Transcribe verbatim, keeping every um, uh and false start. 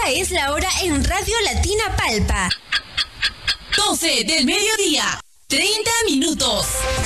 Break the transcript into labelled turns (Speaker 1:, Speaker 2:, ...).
Speaker 1: Esta es la hora en Radio Latina Palpa.
Speaker 2: doce del mediodía, treinta minutos.